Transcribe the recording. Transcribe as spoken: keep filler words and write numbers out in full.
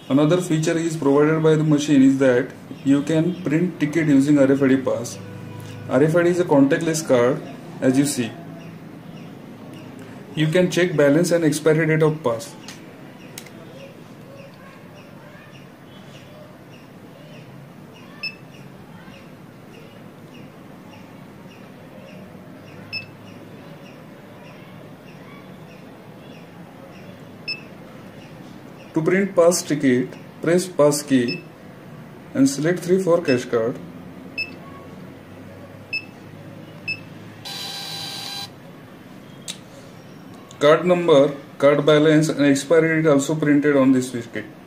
Another feature is provided by the machine is that you can print ticket using R F I D pass. R F I D is a contactless card, as you see. You can check balance and expiry date of pass. To print pass ticket, press pass key and select three for cash card. Card number, card balance and expiry date also printed on this ticket.